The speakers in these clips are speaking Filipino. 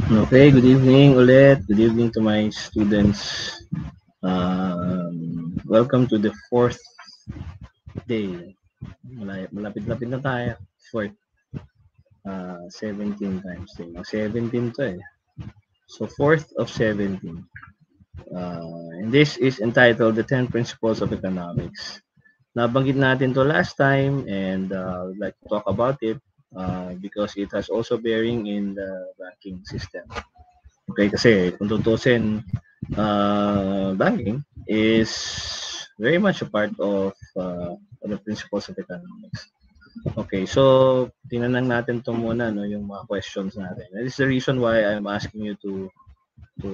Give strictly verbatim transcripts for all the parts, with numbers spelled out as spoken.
Okay, good evening ulit. Good evening to my students. Um, welcome to the fourth day. Malapit-lapit na tayo. Fourth. Uh, seventeen times day. seventeen to eh. So, fourth of seventeen. Uh, and this is entitled The ten Principles of Economics. Nabanggit natin to last time and uh, I'd like to talk about it uh, because it has also bearing in the banking system. Okay, kasi kung tutusin, uh, banking is very much a part of uh, the principles of economics. Okay, so tingnan natin to muna, no, yung mga questions natin. That is the reason why I'm asking you to to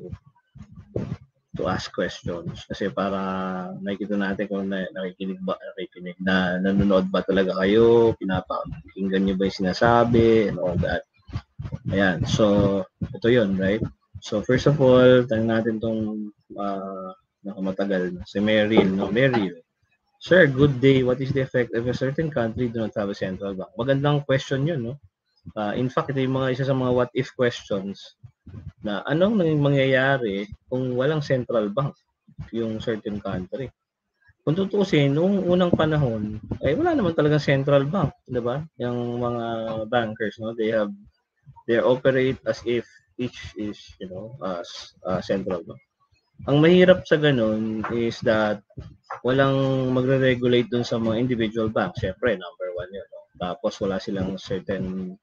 to ask questions kasi para nakikita natin kung na, nakikinig ba, nakikinig na nanonood ba talaga kayo, pinapakinggan niyo ba yung sinasabi and all that. Ayan, so ito yun, right? So first of all, tanong natin tong uh, nakamatagal na si Meryl, no? Meryl. Sir, good day. What is the effect if a certain country do not have a central bank? Magandang question yun, no? Uh, in fact, ito yung mga isa sa mga what if questions na anong mangyayari kung walang central bank yung certain country. Kung tutusin, noong unang panahon, ay wala naman talagang central bank, di ba? Yung mga bankers, no? They have, they operate as if each is, you know, as uh, central bank. Ang mahirap sa ganun is that walang magre-regulate dun sa mga individual banks. Siyempre, number one yun. No? Tapos wala silang certain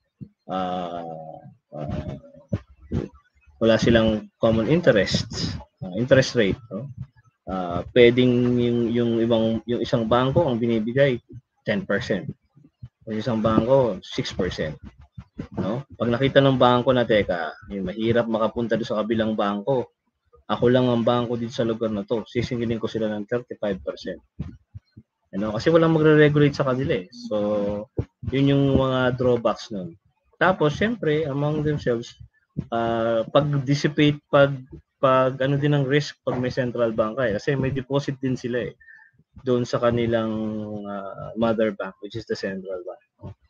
uh, uh, wala silang common interests, uh, interest rate. No? Uh, pwedeng yung, yung, ibang, yung isang bangko ang binibigay ten percent. Yung isang bangko, six percent. No? Pag nakita ng bangko na, teka, yung mahirap makapunta doon sa kabilang bangko, ako lang ang bangko dito sa lugar na to, sisingilin ko sila ng thirty-five percent. You know? Kasi walang magre-regulate sa kanila eh. So, yun yung mga drawbacks nun. Tapos, syempre, among themselves, uh, pag-dissipate, pag, pag ano din ang risk pag may central bank eh. Kasi may deposit din sila eh doon sa kanilang uh, mother bank, which is the central bank.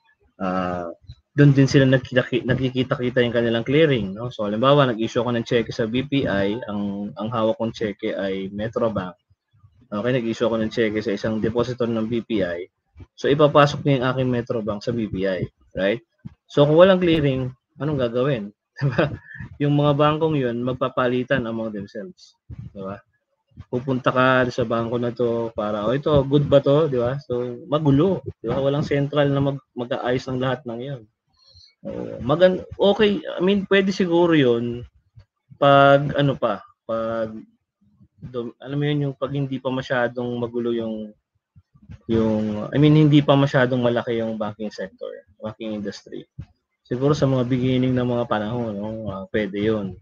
Uh, doon din sila nagkikita-kita yung kanilang clearing, no? So halimbawa, nag-issue ako ng cheque sa B P I, ang ang hawak kong cheque ay Metro Bank. Okay, nag-issue ako ng cheque sa isang depositor ng B P I. So ipapasok niya yung aking Metro Bank sa B P I, right? So kung walang clearing, anong gagawin? Diba? Yung mga bangkong yun, magpapalitan among themselves. Diba? Pupunta ka sa bangko na to para, oh ito, good ba to? Diba? So magulo. Diba? Walang central na mag mag-aayos ng lahat ng yun. Uh, magan okay, I mean pwede siguro 'yun pag ano pa, pag do, alam mo 'yun yung pag hindi pa masyadong magulo yung yung I mean hindi pa masyadong malaki yung banking sector, banking industry. Siguro sa mga beginning ng mga panahon, no, uh, pwede 'yun.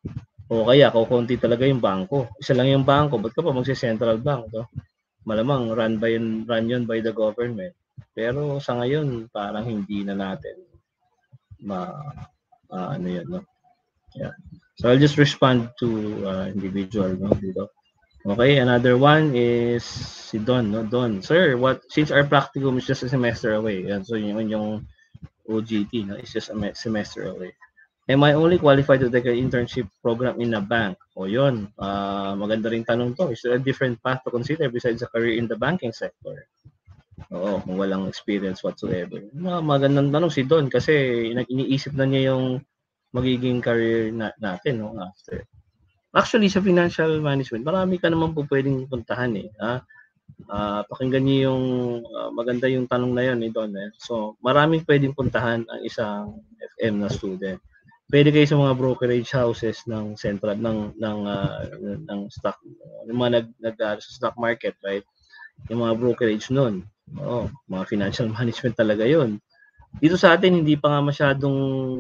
O kaya kukunti talaga yung bangko. Isa lang yung bangko, ba't ka pa magsi-central bank, no? Malamang run by run 'yun by the government. Pero sa ngayon, parang hindi na natin ma uh, ano yun, no? Yeah. So I'll just respond to uh, individual, no, dito. Okay, another one is si Don, no? Don, sir, what since our practicum is just a semester away, yan, so yun yung O G T, no, it's just a semester away. Am I only qualified to take an internship program in a bank? O yun, uh, maganda ring tanong to. Is there a different path to consider besides a career in the banking sector? Oo, kung walang experience whatsoever. Mga magandang tanong si Don kasi iniisip na niya yung magiging career na, natin, no, after. Actually, sa financial management, marami ka naman po pwedeng puntahan eh. Ha? Uh, pakinggan niyo yung uh, maganda yung tanong na yun ni Don. Eh. So, maraming pwedeng puntahan ang isang F M na student. Pwede kayo sa mga brokerage houses ng central ng ng uh, ng stock, yung mga nag, nag uh, stock market, right? Yung mga brokerage noon. Oo, mga financial management talaga 'yon. Dito sa atin hindi pa nga masyadong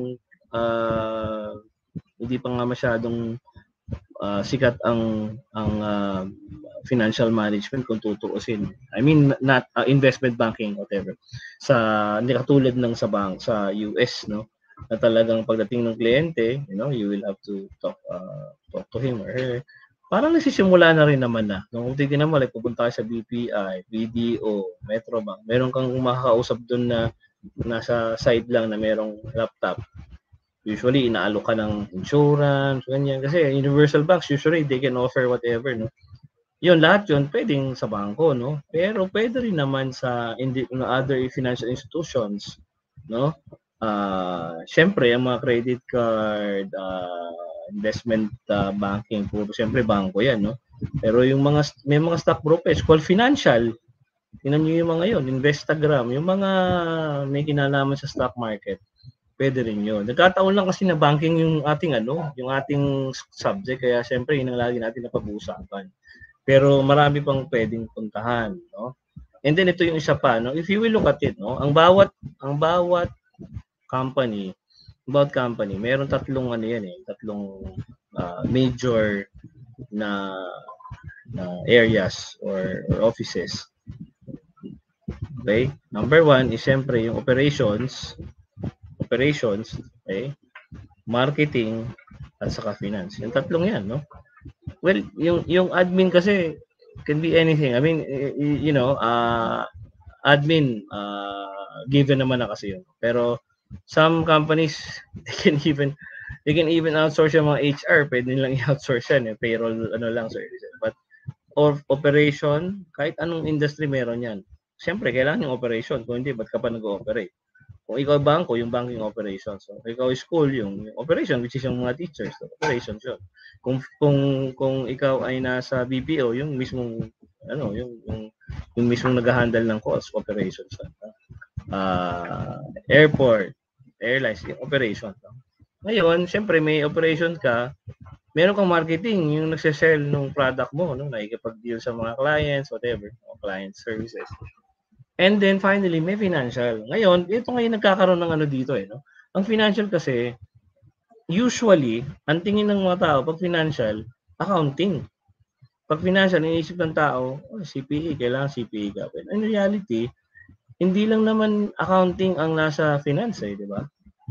uh, hindi pa nga masyadong uh, sikat ang ang uh, financial management kung tutuusin. I mean not uh, investment banking whatever. Sa hindi katulad ng sa bank sa U S, no, na talagang pagdating ng kliyente, you know, you will have to talk uh, talk to him or her. Parang nagsisimula na rin naman na. Kung titignan mo, like, pupunta ka sa B P I, B D O, Metro Bank, meron kang makakausap doon na nasa side lang na merong laptop. Usually, inaalo ka ng insurance, ganyan. Kasi universal banks, usually, they can offer whatever, no? Yun, lahat yun, pwedeng sa bangko, no? Pero pwede rin naman sa in the, no, other financial institutions, no? Uh, Siyempre, ang mga credit card, uh, investment uh, banking, puro siyempre bangko yan, no? Pero yung mga, may mga stock brokers called financial, tingnan nyo yung mga yun, Investagram, yung mga may kinalaman sa stock market, pwede rin yun. Nagkataon lang kasi na banking yung ating ano, yung ating subject, kaya siyempre yun ang lagi natin napag-uusapan. Pero marami pang pwedeng puntahan, no? And then ito yung isa pa, no? If you will look at it, no, ang bawat ang bawat company, about company, meron tatlong ano yan eh, tatlong uh, major na, na areas or, or offices. Okay? Number one is siyempre yung operations, operations, okay? Marketing, at saka finance. Yung tatlong yan, no? Well, yung yung admin kasi can be anything. I mean, you know, uh, admin, uh, given naman na kasi yun. Pero some companies, they can even they can even outsource yung mga H R. Pwede nilang i-outsource yan, eh. Payroll, ano lang, services. But, or operation, kahit anong industry meron yan. Siyempre, kailangan yung operation. Kung hindi, ba't ka pa nag-ooperate? Kung ikaw bangko, yung banking operations. So, kung ikaw school, yung operation, which is yung mga teachers, so operations yun. Kung kung kung ikaw ay nasa B P O, yung mismong ano, yung yung, yung mismong nag-handle ng calls, operations. Uh, airport, airlines, yung operation. Ngayon, syempre may operation ka, meron kang marketing, yung nagse-sell ng product mo, no, nakikipag-deal sa mga clients, whatever, client services. And then finally, may financial. Ngayon, ito ngayon nagkakaroon ng ano dito eh, no? Ang financial kasi, usually, ang tingin ng mga tao, pag financial, accounting. Pag financial, iniisip ng tao, oh, C P A, kailangan C P A ka. But in reality, hindi lang naman accounting ang nasa finance eh, di ba?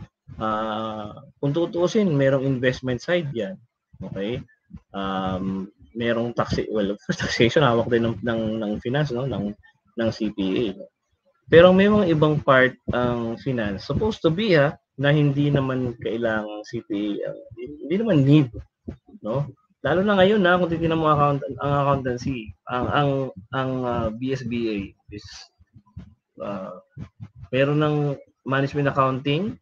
Uh, kung tutuusin, merong investment side yan. Okay? Um, merong taxi, well, taxation, hawak din ng, ng, ng finance, no? Ng, ng C P A. Pero may mga ibang part ang finance supposed to be ha, na hindi naman kailangang C P A, uh, hindi naman need, no? Lalo na ngayon na kung titingnan mo account ang accountancy, ang ang ang uh, B S B A is uh, meron ng management accounting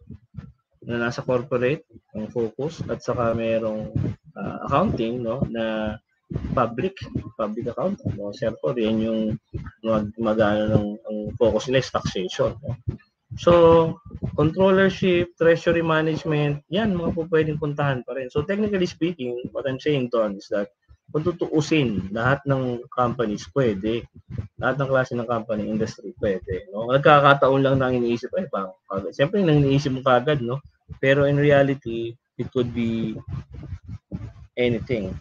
na nasa corporate ang focus, at saka merong uh, accounting, no, na public public account, no? Therefore, yan yung mag, mag ano, ang focus nila is taxation, no? So, controllership, treasury management, yan mga po pwedeng puntahan pa rin. So, technically speaking, what I'm saying, Don, is that kung tutuusin, lahat ng companies pwede. Lahat ng klase ng company, industry pwede, no? Nagkakataon lang na iniisip, ay, bang, siyempre, nang iniisip mo kagad, no? Pero in reality, it could be anything.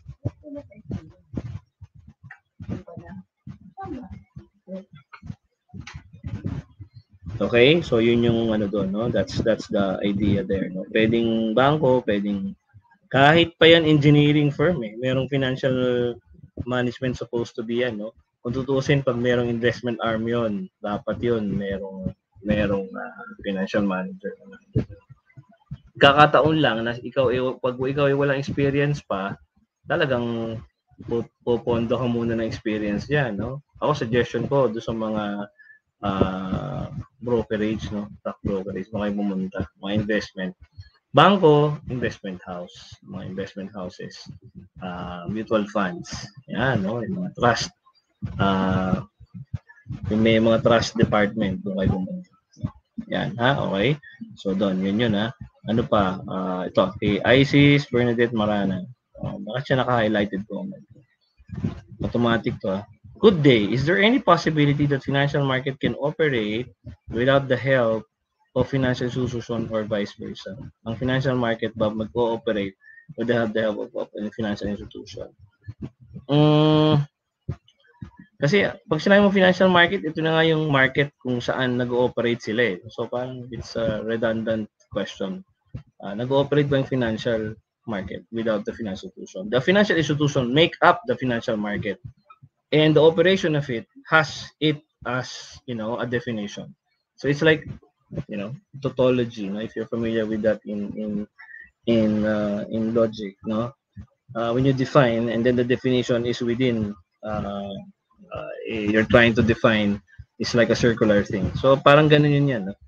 Okay, so yun yung ano doon, no? That's that's the idea there, no? Pwedeng bangko, pwedeng kahit pa yan engineering firm, eh. Merong financial management supposed to be yan, no? Kung tutuusin, pag merong investment arm yun, dapat yun, merong merong uh, financial manager. Kakataon lang na ikaw, pag ikaw ay walang experience pa, talagang pupondo ka muna ng experience yan, no? Ako, suggestion ko doon sa mga uh, brokerage, no? Stock brokerage, mga pumunta, mga investment. Bangko, investment house, mga investment houses, uh, mutual funds, yan, no? Yung mga trust, uh, yung may mga trust department, doon kayo pumunta. Yan, ha? Okay? So, doon, yun yun, ha? Ano pa? Uh, ito, kay Isis Bernadette Marana. Uh, bakit siya naka-highlighted ko? Automatic to, ha? Good day. Is there any possibility that financial market can operate without the help of financial institution or vice versa? Ang financial market ba mag-cooperate with the help of, of a financial institution? Um, kasi pag sinabi mo financial market, ito na nga yung market kung saan nag-ooperate sila eh. So parang it's a redundant question. Uh, nag-ooperate ba yung financial market without the financial institution? The financial institution make up the financial market. And the operation of it has it as, you know, a definition. So it's like you know, tautology, no? If you're familiar with that in in in uh, in logic, no? Uh, when you define and then the definition is within uh, uh, you're trying to define, it's like a circular thing. So parang ganun yun yan, no?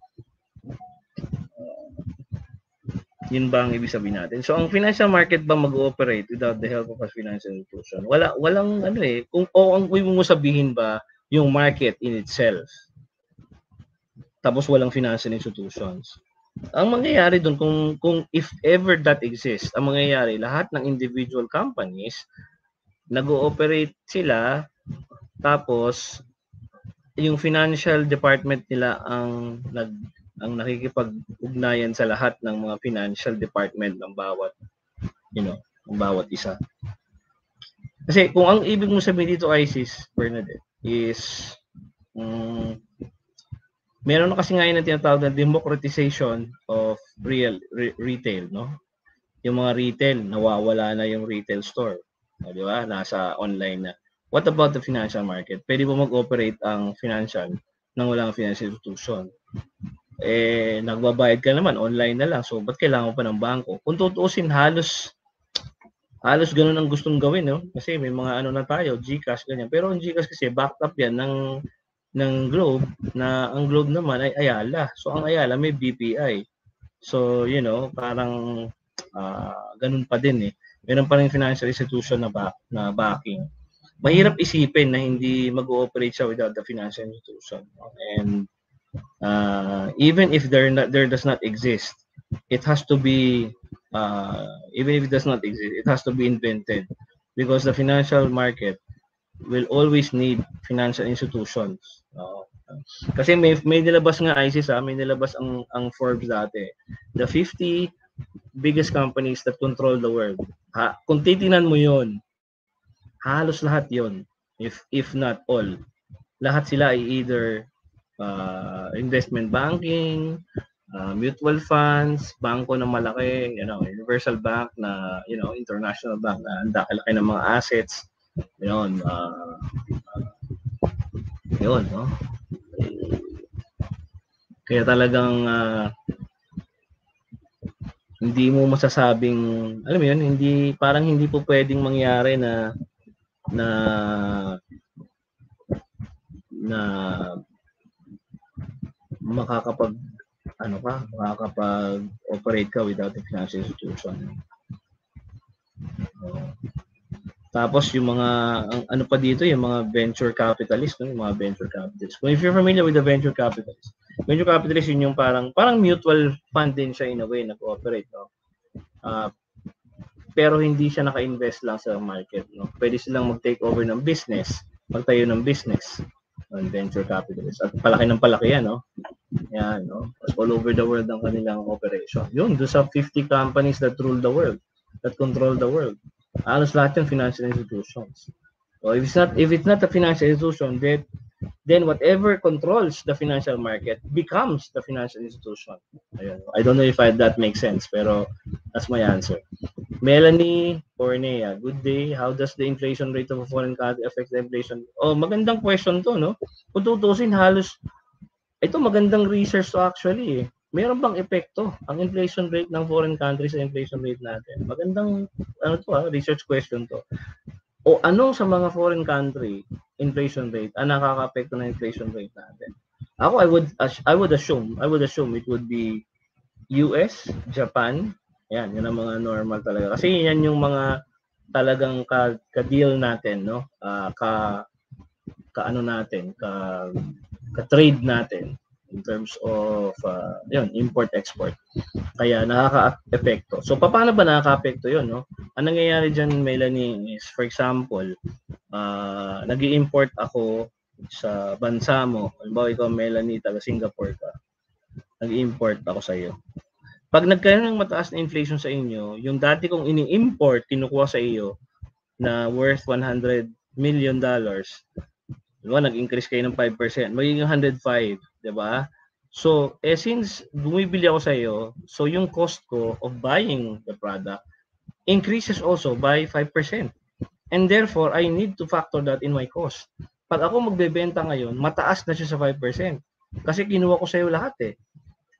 Yun ba ang ibig sabihin natin? So ang financial market ba mag-ooperate without the help of a financial institution? Wala, walang ano eh. Kung o ang ibig mo sabihin ba yung market in itself, tapos walang financial institutions. Ang mangyayari doon kung kung if ever that exists, ang mangyayari lahat ng individual companies nag-ooperate sila, tapos yung financial department nila ang nag ang nakikipag-ugnayan sa lahat ng mga financial department ng bawat, you know, ng bawat isa. Kasi kung ang ibig mo sabihin dito, Isis, Bernadette, is um, meron na kasi ngayon na tinatawag na democratization of real re, retail, no? Yung mga retail, nawawala na yung retail store. O, di ba? Nasa online na. What about the financial market? Pwede ba mag-operate ang financial nang walang financial institution? Eh, nagbabayad ka naman, online na lang. So, ba't kailangan mo pa ng bangko? Kung tutuusin, halos halos ganun ang gustong gawin, no? Kasi may mga ano na tayo, GCash, ganyan. Pero ang GCash kasi, backed up yan ng, ng Globe, na ang Globe naman ay Ayala. So, ang Ayala may B P I. So, you know, parang uh, ganun pa din eh. Meron pa rin financial institution na, back, na backing. Mahirap isipin na hindi mag-ooperate siya without the financial institution. And uh, even if there not, there does not exist, it has to be uh, even if it does not exist, it has to be invented, because the financial market will always need financial institutions. Uh, kasi may may nilabas nga Isis, ah, may nilabas ang ang Forbes dati, the fifty biggest companies that control the world. Ha, kung titingnan mo 'yon, halos lahat 'yon, if if not all, lahat sila ay either uh, investment banking, uh, mutual funds, bangko na malaki, you know, universal bank na, you know, international bank na ang laki ng mga assets, yun, uh, uh, yun, no? Kaya talagang uh, hindi mo masasabing, alam mo yun, hindi, parang hindi po pwedeng mangyari na na na makakapag ano ka, makakapag-operate ka without a financial institution. Uh, tapos yung mga ang, ano pa dito, yung mga venture capitalists, no? Yung mga venture capitalists. If you're familiar with the venture capitalists, venture capitalists yun yung parang parang mutual fund din siya in a way, nag-ooperate, no? Uh, pero hindi siya naka-invest lang sa market, no? Pwede silang mag-take over ng business, magtayo ng business ng venture capitalists. At palaki ng palaki yan, no? Yan, no? All over the world ang kanilang operation. Yun, doon sa fifty companies that rule the world, that control the world. Halos lahat yung financial institutions. So if it's not if it's not a financial institution, then then whatever controls the financial market becomes the financial institution. Ayun. I don't know if I, that makes sense, pero that's my answer. Melanie Cornea, good day. How does the inflation rate of a foreign country affect the inflation? Oh, magandang question to, no? Kung tutusin, halos ito magandang research to actually eh. Meron bang epekto ang inflation rate ng foreign countries sa inflation rate natin? Magandang ano to, ha? Research question to. O anong sa mga foreign country inflation rate ang nakaka-apekto ng inflation rate natin? Ako, I would I would assume, I would assume it would be U S, Japan. Yan, yun ang mga normal talaga. Kasi yan yung mga talagang ka, ka-deal natin, no? Uh, ka ka ano natin, ka ka-trade natin in terms of uh, yun, import-export. Kaya nakaka-epekto. So, paano ba nakaka-epekto yun, no? Ang nangyayari dyan, Melanie, is, for example, uh, nag-i-import ako sa bansa mo. Halimbawa, ikaw, Melanie, taga Singapore ka. Nag-i-import ako sa iyo. Pag nagkaroon ng mataas na inflation sa inyo, yung dati kong ini-import, kinukuha sa iyo, na worth one hundred million dollars, diba, nag-increase kayo ng five percent, magiging one hundred five, diba? So, eh, since bumibili ako sa iyo, so yung cost ko of buying the product increases also by five percent. And therefore, I need to factor that in my cost. Pag ako magbebenta ngayon, mataas na siya sa five percent. Kasi kinuha ko sa iyo lahat eh.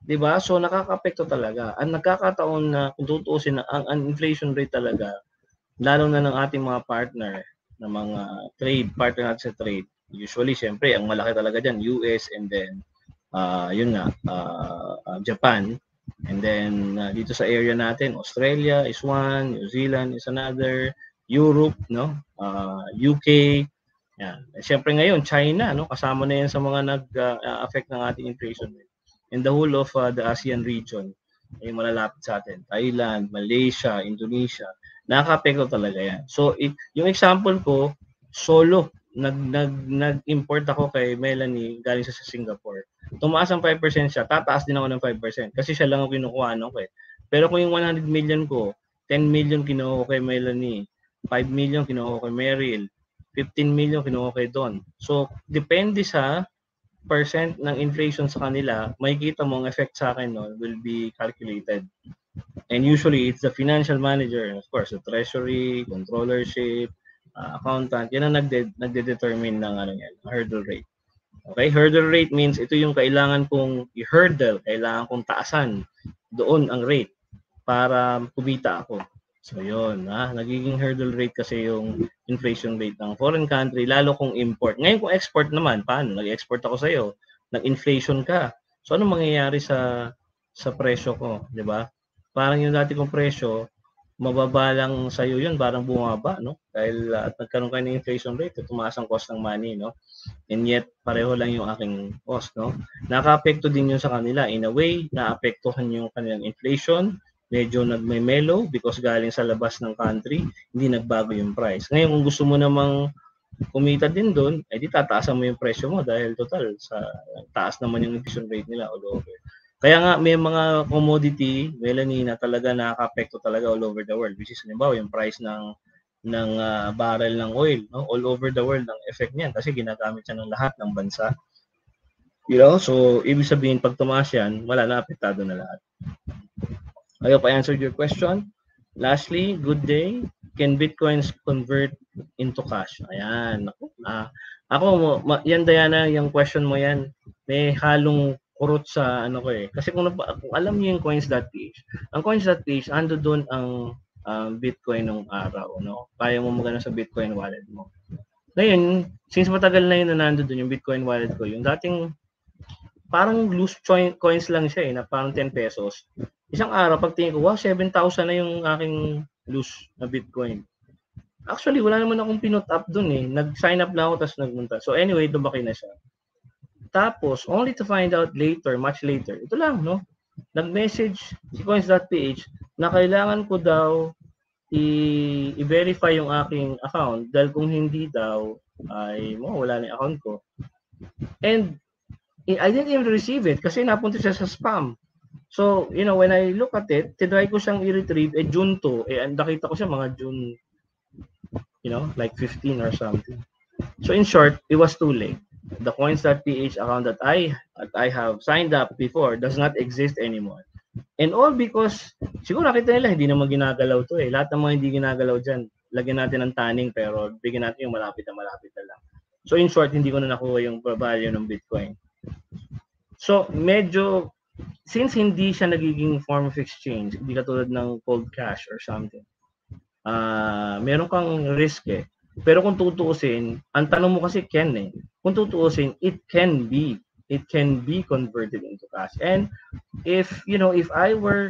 'Di ba? So nakakaapekto talaga. Ang nagkakataon na kung tutuusin na ang, ang inflation rate talaga, lalo na ng ating mga partner, ng mga trade, partner natin sa trade. Usually, siyempre, ang malaki talaga dyan, U S and then, uh, yun nga, uh, uh, Japan. And then, uh, dito sa area natin, Australia is one, New Zealand is another, Europe, no? Uh, U K, yan. Siyempre ngayon, China, no? Kasama na yan sa mga nag-affect uh, ng ating inflation rate. And the whole of uh, the ASEAN region ay malalapit sa atin. Thailand, Malaysia, Indonesia. Nakaka-apekto talaga yan. So, it, yung example ko, solo. Nag, nag, nag-import ako kay Melanie galing sa Singapore. Tumaas ang five percent siya, tataas din ako ng five percent kasi siya lang ang kinukuha ko eh. Pero kung yung one hundred million ko, ten million kinuha ko kay Melanie, five million kinuha ko kay Meryl, fifteen million kinuha ko kay Don. So, depende sa percent ng inflation sa kanila, makikita mo ang effect sa akin no, will be calculated. And usually, it's the financial manager, of course, the treasury, controllership, uh, accountant, yan ang nagde- nagde-determine ng ano yan, hurdle rate. Okay, hurdle rate means ito yung kailangan kong i-hurdle, kailangan kong taasan doon ang rate para kumita ako. So yun, ha? Nagiging hurdle rate kasi yung inflation rate ng foreign country, lalo kung import. Ngayon kung export naman, paano? Nag-export ako sa'yo, nag-inflation ka. So ano mangyayari sa sa presyo ko, di ba? Parang yung dati kong presyo, mababa lang sa'yo yun, parang bumaba, no? Dahil uh, at nagkaroon kayo ng inflation rate, tumaas ang cost ng money, no? And yet, pareho lang yung aking cost, no? Naka-apekto din yun sa kanila. In a way, na-apektuhan yung kanilang inflation, medyo nagme-mellow because galing sa labas ng country, hindi nagbago yung price. Ngayon, kung gusto mo namang kumita din doon, eh di tataasan mo yung presyo mo dahil total, sa taas naman yung inflation rate nila all over. Kaya nga, may mga commodity, Melanie, na talaga nakaka-apekto talaga all over the world, which is, halimbawa, yung price ng ng uh, barrel ng oil, no? All over the world ang effect niyan kasi ginagamit siya ng lahat ng bansa. You know, so ibig sabihin pag tumaas yan, wala na, apektado na lahat. I hope I answered your question. Lastly, good day. Can Bitcoins convert into cash? Ayan. Ah, ako, ma, yan Diana, yung question mo yan, may halong kurot sa ano ko eh. Kasi kung, kung alam niyo yung coins.ph, ang coins.ph, ando doon ang um, Bitcoin ng araw, no? Kaya mo magana sa Bitcoin wallet mo. Ngayon, since matagal na yun na nando doon yung Bitcoin wallet ko, yung dating parang loose coins lang siya eh, na parang ten pesos. Isang araw, pagtingin ko, wow, seven thousand na yung aking loose na Bitcoin. Actually, wala naman akong pinut up dun eh. Nag-sign up lang ako, tapos nagmunta. So anyway, lumaki na siya. Tapos, only to find out later, much later, ito lang, no? Nag-message si coins.ph na kailangan ko daw i- i-verify yung aking account dahil kung hindi daw, ay mo, wala na yung account ko. And I didn't even receive it kasi napunta siya sa spam. So, you know, when I look at it, tinry ko siyang i-retrieve, eh, June two, eh, nakita ko siya mga June, you know, like fifteen or something. So, in short, it was too late. The coins.ph account that I, that I have signed up before does not exist anymore. And all because, siguro nakita nila, hindi naman ginagalaw to eh. Lahat ng mga hindi ginagalaw dyan, lagyan natin ng tanning, pero bigyan natin yung malapit na malapit na lang. So, in short, hindi ko na nakuha yung value ng Bitcoin. So, medyo, since hindi siya nagiging form of exchange, hindi katulad ng cold cash or something, uh, meron kang risk eh. Pero kung tutuusin, ang tanong mo kasi can eh. Kung tutuusin, it can be. It can be converted into cash. And if, you know, if I were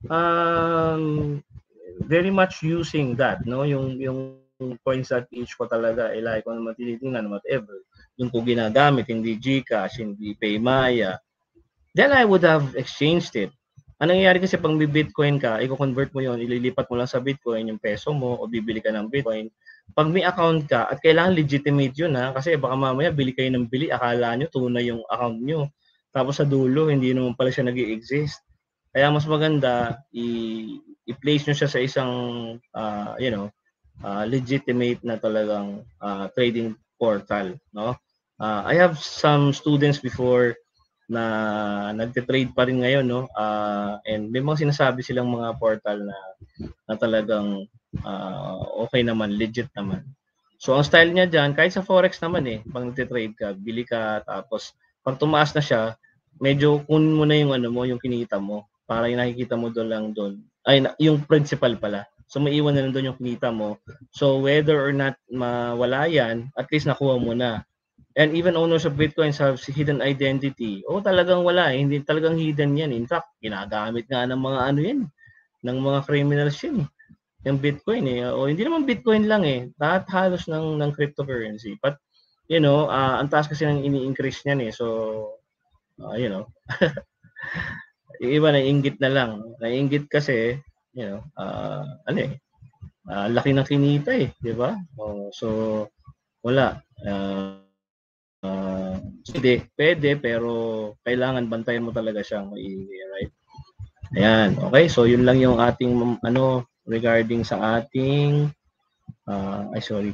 um, very much using that, no, yung, yung coins.ph ko talaga, eh, like ko naman tinitingnan, whatever, yung ko ginagamit, hindi Gcash, hindi Paymaya, then I would have exchanged it. Ang nangyayari kasi pag may Bitcoin ka, i-convert mo yon, ililipat mo lang sa Bitcoin yung peso mo o bibili ka ng Bitcoin. Pag may account ka, at kailangan legitimate yun ha, kasi baka mamaya bili kayo ng bili, akala nyo tunay yung account nyo. Tapos sa dulo, hindi naman pala siya nag-i-exist. Kaya mas maganda, i- i-place nyo siya sa isang, uh, you know, uh, legitimate na talagang uh, trading portal. No? Uh, I have some students before na nagte-trade pa rin ngayon, no? Uh, and may mga sinasabi silang mga portal na, na talagang uh, okay naman, legit naman. So, ang style niya dyan, kahit sa Forex naman eh, pag nagte-trade ka, bili ka, tapos pag tumaas na siya, medyo kunin mo na yung ano mo, yung kinita mo. Para yung nakikita mo doon lang doon. Ay, yung principal pala. So, maiwan na lang doon yung kinita mo. So, whether or not mawala yan, at least nakuha mo na. And even owners of Bitcoins have hidden identity. O, talagang wala. Eh. Hindi talagang hidden yan. In fact, ginagamit nga ng mga ano yan. Ng mga criminals yan. Yung Bitcoin eh. O, hindi naman Bitcoin lang eh. Lahat halos ng, ng cryptocurrency. But, you know, uh, ang taas kasi ng ini-increase niyan eh. So, uh, you know, yung iba naiinggit na lang. Naiinggit kasi, you know, uh, ano eh, uh, laki ng kinita eh, di ba? Oh, so, wala. Uh, uh, hindi, pwede, pero kailangan bantayan mo talaga siyang maigi, right? Ayan, okay. So, yun lang yung ating, ano, regarding sa ating, uh, ay, sorry.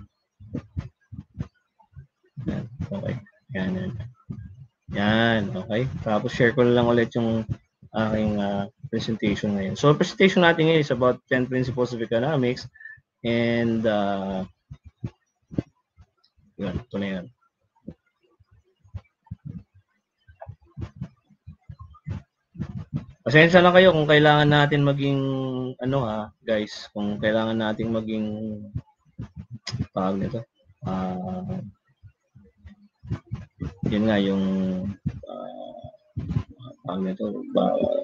Ayan, okay. Ayan, ayan. Yan, okay. Tapos share ko lang ulit yung aking uh, presentation ngayon. So, presentation natin ngayon is about ten principles of economics and uh, yun, ito na yan. Pasensya na kayo kung kailangan natin maging ano ha, guys, kung kailangan natin maging tawag nito. Uh, yun nga yung uh, tawag nito, uh,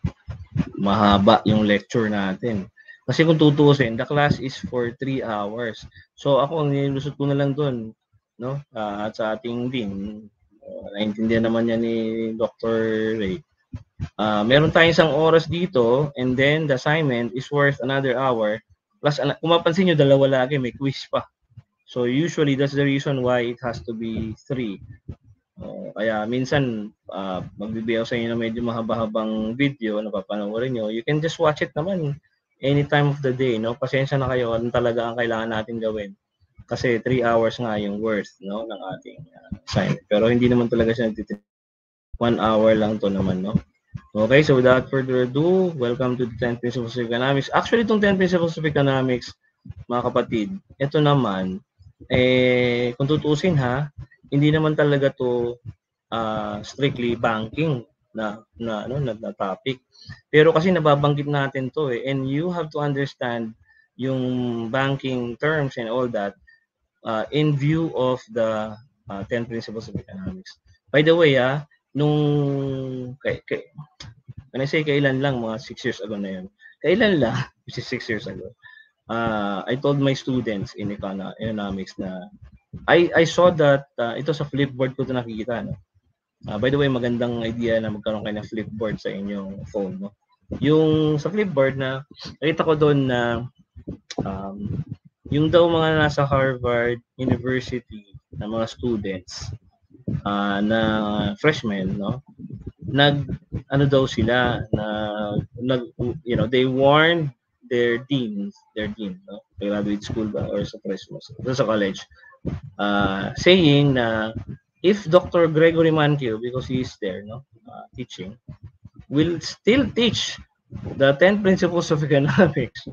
mahaba yung lecture natin. Kasi kung tutusin, the class is for three hours. So ako, ang nilusot ko na lang doon, no? Uh, at sa ating din, uh, naintindihan naman yan ni Doctor Ray. Uh, meron tayong isang oras dito, and then the assignment is worth another hour. Plus, kung mapansin nyo, dalawa lagi, may quiz pa. So usually, that's the reason why it has to be three. Uh, kaya minsan, uh, magbibiyaw sa inyo na medyo mahaba-habang video na papanoorin nyo, you can just watch it naman any time of the day. No? Pasensya na kayo, ano talaga ang kailangan natin gawin. Kasi three hours nga yung worth, no, ng ating uh, assignment. Pero hindi naman talaga siya nagtitin. One hour lang to naman. No? Okay, so without further ado, welcome to the ten Principles of Economics. Actually, itong ten Principles of Economics, mga kapatid, ito naman, eh, kung tutusin ha, hindi naman talaga to uh, strictly banking na na ano na, na topic. Pero kasi nababanggit natin to eh, and you have to understand yung banking terms and all that uh, in view of the uh, ten Principles of Economics. By the way, ah, nung kay, kay, when I say kailan lang, mga six years ago na yun. Kailan lang, which is six years ago. Uh, I told my students in econo- economics na I I saw that uh, ito sa flipboard ko ito nakikita. No? Uh, by the way, magandang idea na magkaroon kayo ng flipboard sa inyong phone. No? Yung sa flipboard na, nakita ko doon na um, yung daw mga nasa Harvard University na mga students uh, na freshmen, no? Nag, ano daw sila, na, nag, you know, they warned their deans, their dean, no? Graduate school ba, or sa Christmas, sa college, Uh, saying na if Doctor Gregory Mankiw, because he is there, no, uh, teaching, will still teach the ten principles of economics,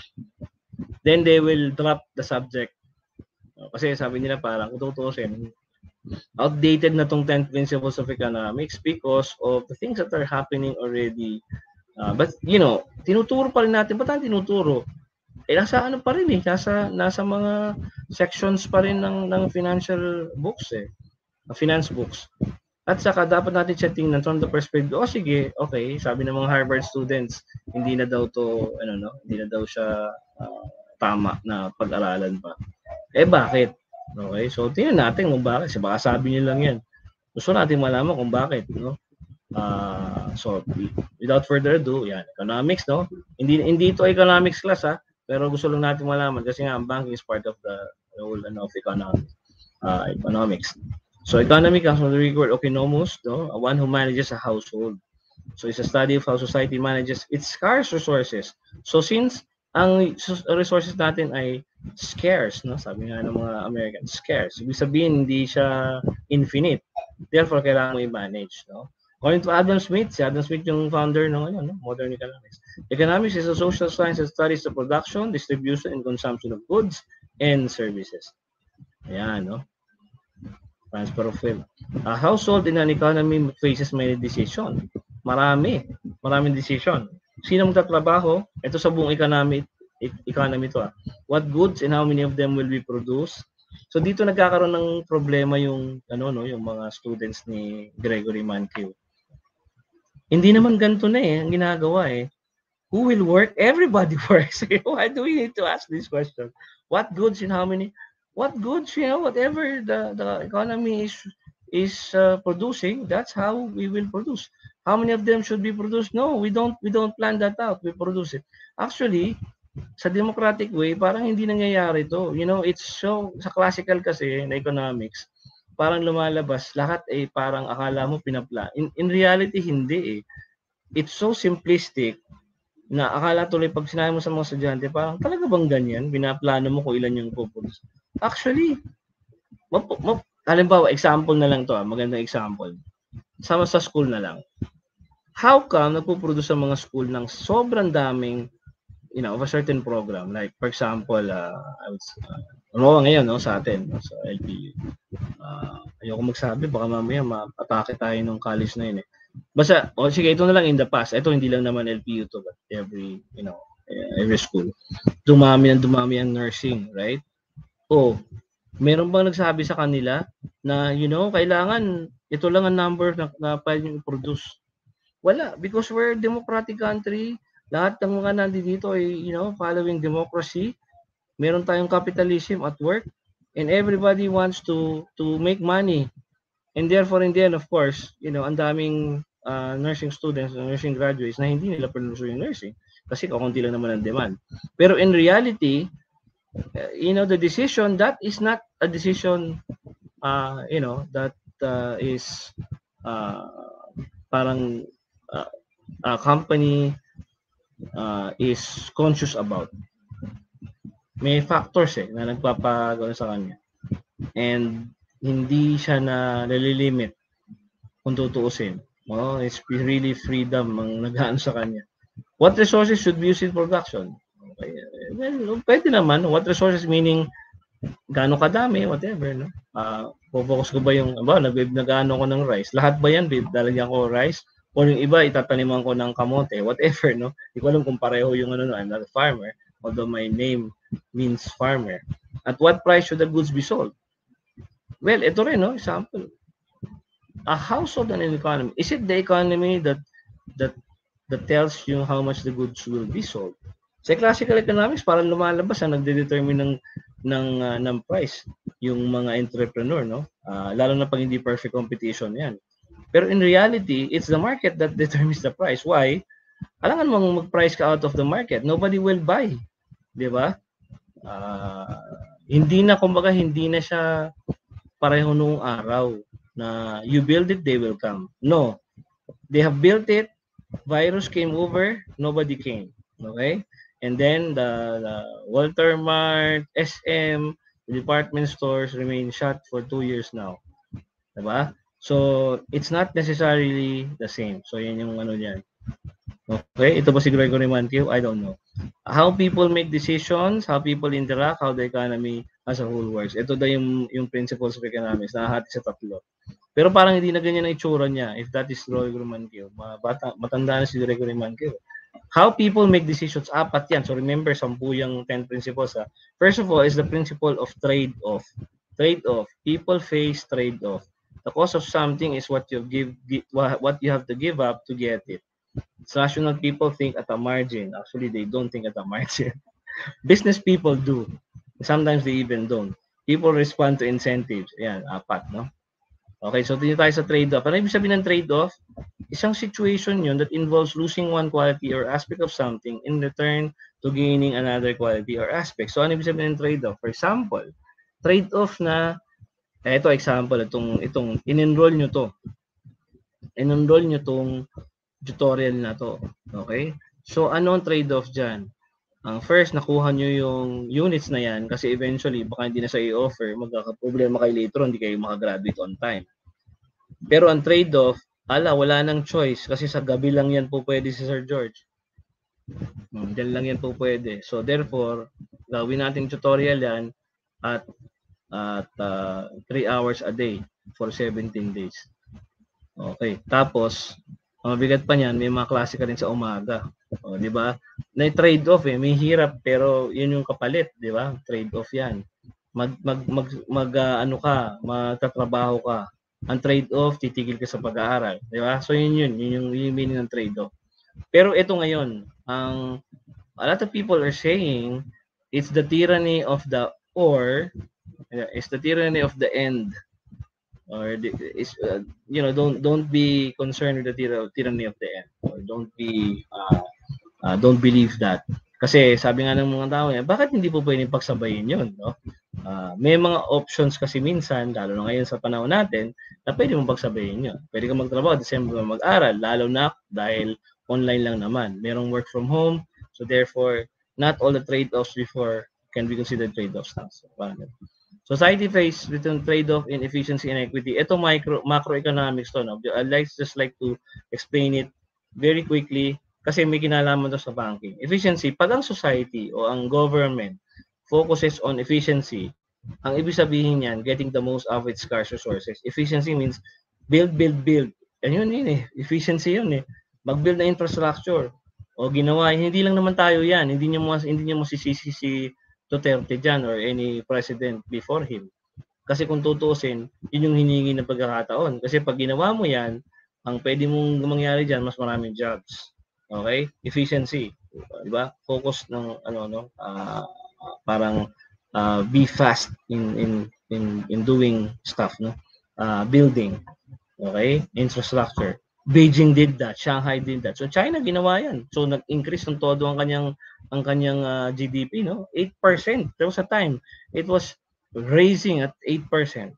then they will drop the subject. Kasi sabi nila parang kung tutusin, outdated na tong ten principles of economics because of the things that are happening already. Uh, but you know, tinuturo pa rin natin. Ba't ang tinuturo? Eh, nasa ano pa rin eh, nasa, nasa mga sections pa rin ng, ng financial books eh, finance books. At saka dapat natin siya tingnan from the perspective, oh sige, okay, sabi ng mga Harvard students, hindi na daw to, ano no, hindi na daw siya uh, tama na pag-aralan pa. Eh bakit? Okay, so tingnan natin kung bakit, baka sabi niyo lang yan. Gusto natin malaman kung bakit, no? Uh, so, without further ado, yan, economics, no? Hindi, hindi ito economics class, ha? Pero gusto lang natin malaman kasi nga ang banking is part of the whole ano, of economics. Uh, economics. So economy comes from the Greek word oikonomos, no? One who manages a household. So it's a study of how society manages its scarce resources. So since ang resources natin ay scarce, no? Sabi nga ng mga Americans, scarce. Ibig sabihin hindi siya infinite. Therefore kailangan mo i-manage, no? According to Adam Smith, si Adam Smith yung founder ng ano, no? Modern economics. Economics is a social science that studies the production, distribution, and consumption of goods and services. Ayan, no? transfer of wealth. A household in an economy faces many decisions. Marami. Maraming decision. Sino magtatrabaho? Ito sa buong economy, economy to ah. What goods and how many of them will be produced? So dito nagkakaroon ng problema yung ano no, yung mga students ni Gregory Mankiw. Hindi naman ganito na eh ang ginagawa eh. Who will work? Everybody works. Why do we need to ask this question? What goods and how many? What goods, you know, whatever the, the economy is is uh, producing, that's how we will produce. How many of them should be produced? No, we don't we don't plan that out. We produce it. Actually, sa democratic way, parang hindi nangyayari to. You know, it's so sa classical kasi na economics, parang lumalabas lahat eh parang akala mo pinapla. In, in reality hindi eh. It's so simplistic na akala tuloy pag sinabi mo sa mga estudyante, parang talaga bang ganyan? Binaplano mo kung ilan yung pupulis. Actually, map, map, halimbawa, example na lang to, ah, magandang example. Sama sa school na lang. How come nagpuproduce sa mga school ng sobrang daming, you know, of a certain program? Like, for example, uh, I would, uh, ano ngayon, no, sa atin, no, sa L P U. Uh, ayoko magsabi, baka mamaya mapatake tayo ng college na yun eh. Basta, o oh, sige, ito na lang in the past. Ito hindi lang naman L P U to, but every, you know, every school. Dumami ang dumami ang nursing, right? O, meron bang nagsabi sa kanila na, you know, kailangan, ito lang ang number na, na pwede nyo i-produce? Wala, because we're a democratic country. Lahat ng mga nandito ay, you know, following democracy. Meron tayong capitalism at work. And everybody wants to to make money. And therefore, in the end, of course, you know, ang daming uh, nursing students, nursing graduates na hindi nila pursue yung nursing kasi kakunti lang naman ang demand. Pero in reality, uh, you know, the decision, that is not a decision, uh, you know, that uh, is uh, parang uh, a company uh, is conscious about. May factors eh na nagpapagano sa kanya. And hindi siya na nalilimit kung tutuusin. Oh, it's really freedom ang nag-aano sa kanya. What resources should be used in production? Okay. Well, pwede naman. What resources meaning gaano kadami, whatever. No? Uh, focus ko ba yung, ba, nag-ano ko ng rice? Lahat ba yan, dalagyan ko rice? O yung iba, itataniman ko ng kamote, whatever. No? Hindi ko alam kung pareho yung ano, no? I'm not a farmer, although my name means farmer. At what price should the goods be sold? Well, ito rin, no? Example. A household and an economy. Is it the economy that that that tells you how much the goods will be sold? Sa classical economics, parang lumalabas ang nagde-determine ng ng uh, ng price yung mga entrepreneur, no? Uh, lalo na pag hindi perfect competition 'yan. Pero in reality, it's the market that determines the price. Why? Alangan mong mag-price ka out of the market. Nobody will buy. 'Di ba? Uh, hindi na kumbaga hindi na siya pareho nung araw na you build it, they will come. No. They have built it, virus came over, nobody came. Okay? And then the, the Walter Mart, S M, the department stores remain shut for two years now. Diba? So, it's not necessarily the same. So, yan yung ano yan. Okay? Ito ba si Gregory Mankiw? I don't know. How people make decisions, how people interact, how the economy as a whole works. Ito daw yung, yung principles of economics, nahahati sa tatlo. Pero parang hindi na ganyan ang itsura niya if that is Gregory Mankiw. Bata, matanda na si Gregory Mankiw. How people make decisions, apat yan. So remember, sampu yung ten principles. Ha? First of all is the principle of trade-off. Trade-off. People face trade-off. The cost of something is what you give, what you have to give up to get it. Rational people think at a margin. Actually, they don't think at a margin. Business people do. Sometimes they even don't. People respond to incentives. Ayan, apat, no? Okay, so tingin tayo sa trade-off. Ano ibig sabihin ng trade-off? Isang situation yun that involves losing one quality or aspect of something in return to gaining another quality or aspect. So ano ibig sabihin ng trade-off? For example, trade-off na, eh, ito example, itong, itong in-enroll nyo to. In-enroll nyo tong tutorial na to. Okay? So, ano ang trade-off dyan? Ang first, nakuha nyo yung units na yan kasi eventually, baka hindi na sa i-offer, magkakaproblema kayo later, hindi kayo makagraduate on time. Pero ang trade-off, ala, wala nang choice kasi sa gabi lang yan po pwede si Sir George. Hmm, dyan lang yan po pwede. So, therefore, gawin natin tutorial yan at at uh, three hours a day. for seventeen days. Okay. Tapos, ang mabigat pa niyan, may mga klase ka rin sa umaga. O, di ba? Na trade-off eh. May hirap, pero yun yung kapalit, di ba? Trade-off yan. Mag, mag, mag, mag uh, ano ka, magtatrabaho ka. Ang trade-off, titigil ka sa pag-aaral. Di ba? So, yun yun. Yun yung, yung meaning ng trade-off. Pero ito ngayon, ang a lot of people are saying, it's the tyranny of the or, it's the tyranny of the end. Or the, is uh, you know, don't don't be concerned with the tyra- tyranny of the end, or don't be uh, uh, don't believe that. Kasi sabi nga ng mga tao, eh, bakit hindi po pwedeng pagsabayin yun, no? Uh, may mga options kasi minsan, lalo na ngayon sa panahon natin, na pwede mong pagsabayin yun. Pwede kang magtrabaho at the same time mag-aral, lalo na dahil online lang naman. Merong work from home, so therefore, not all the trade-offs before can be considered trade-offs now. So, parang society faced between trade-off in efficiency and equity. Ito micro macroeconomics to, no? I'd like just like to explain it very quickly kasi may kinalaman to sa banking. Efficiency, pag ang society o ang government focuses on efficiency, ang ibig sabihin niyan, getting the most of its scarce resources. Efficiency means build, build, build. And yun yun eh. Efficiency yun eh. Mag-build na infrastructure. O ginawa, hindi lang naman tayo yan. Hindi niyo mo, hindi niyo mo sisisi si Duterte dyan or any president before him. Kasi kung tutuusin, yun yung hiningi ng pagkakataon. Kasi pag ginawa mo yan, ang pwede mong mangyari dyan, mas maraming jobs. Okay? Efficiency. Diba? Focus ng, ano, no, uh, parang uh, be fast in, in, in, in doing stuff, no? Uh, building. Okay? Infrastructure. Beijing did that. Shanghai did that. So China ginawa yan. So nag-increase ng todo ang kanyang ang kanyang uh, G D P, no? eight percent. There was a time it was raising at eight percent.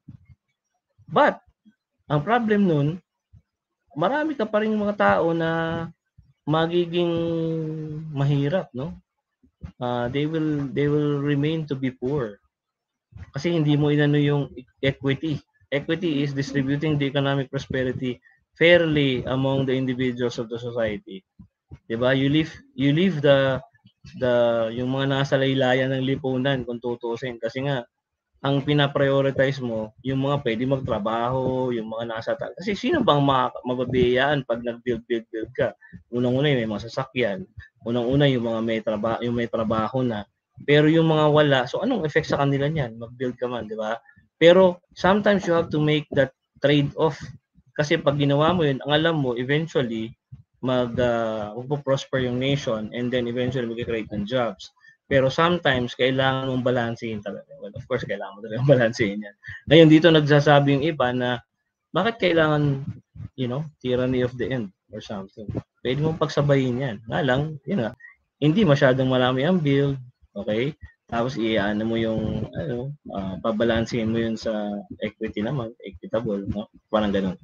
But ang problem nun, marami ka pa ring mga tao na magiging mahirap, no? Uh, they will they will remain to be poor. Kasi hindi mo inano yung equity. Equity is distributing the economic prosperity fairly among the individuals of the society. Diba? You leave you leave the the yung mga nasa laylayan ng lipunan kung tutuusin kasi nga ang pina-prioritize mo yung mga pwede magtrabaho, yung mga nasa ta- kasi sino bang mababiyaan pag nag-build build build ka? Unang-una yung may mga sasakyan, unang-una yung mga may trabaho, yung may trabaho na. Pero yung mga wala, so anong effect sa kanila niyan? Mag-build ka man, di ba? Pero sometimes you have to make that trade-off kasi pag ginawa mo yun, ang alam mo eventually mag uh, prosper yung nation and then eventually mag-create ng jobs. Pero sometimes kailangan mong balansehin talaga. Well, of course kailangan mo talaga balansehin yan. Ngayon dito nagsasabi yung iba na bakit kailangan, you know, tyranny of the end or something. Pwede mong pagsabayin yan. Nga lang, yun nga, hindi masyadong marami ang build, okay? Tapos iyaano mo yung ano, uh, pabalansehin mo yun sa equity naman, equitable, no? Parang ganun.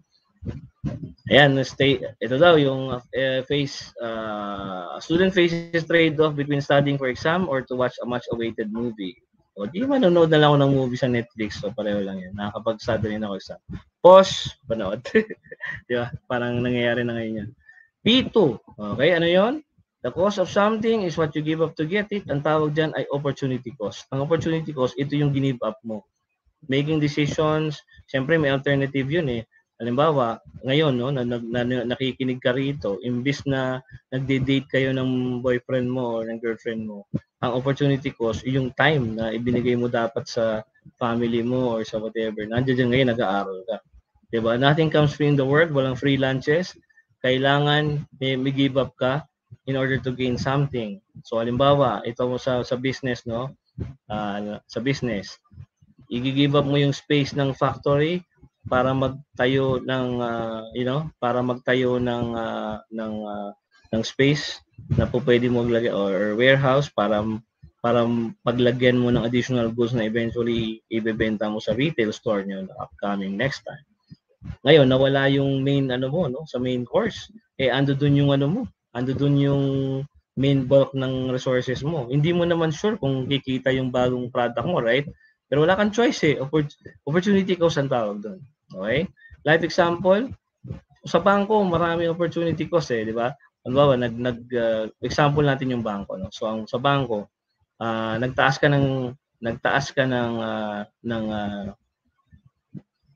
Ayan, stay, ito daw yung uh, face, uh, student faces trade-off between studying for exam or to watch a much-awaited movie. O, di manonood na lang ako ng movie sa Netflix, so pareho lang yan. Nakakapag-study rin ako exam. Pause, panood. Di ba? Parang nangyayari na ngayon yan. P two, okay, ano yon? The cost of something is what you give up to get it. Ang tawag dyan ay opportunity cost. Ang opportunity cost, ito yung give up mo. Making decisions, siyempre may alternative yun eh. Halimbawa, ngayon, no, na, na, na, nakikinig ka rito, imbis na nagde-date kayo ng boyfriend mo or ng girlfriend mo, ang opportunity cost, yung time na ibinigay mo dapat sa family mo or sa whatever, nandiyan ngayon, nag-aaral ka. Diba? Nothing comes free in the world, walang free lunches. Kailangan may, may give up ka in order to gain something. So, halimbawa, ito mo sa, sa business, no? Uh, sa business, i-give up mo yung space ng factory para magtayo ng uh, you know, para magtayo ng uh, ng uh, ng space na po pwede mo maglagay or warehouse para para paglagyan mo ng additional goods na eventually ibebenta mo sa retail store niyo na upcoming next time. Ngayon nawala yung main ano mo, no, sa main course. Eh ando doon yung ano mo, ando doon yung main bulk ng resources mo. Hindi mo naman sure kung kikita yung bagong product mo, right? Pero wala kang choice eh. Opportunity cost ang tawag doon. Okay? Life example, sa bangko, marami opportunity cost eh, di ba? Halimbawa, nag, nag, uh, example natin yung bangko. No? So, ang, sa bangko, uh, nagtaas ka ng, nagtaas ka ng, uh, ng, uh,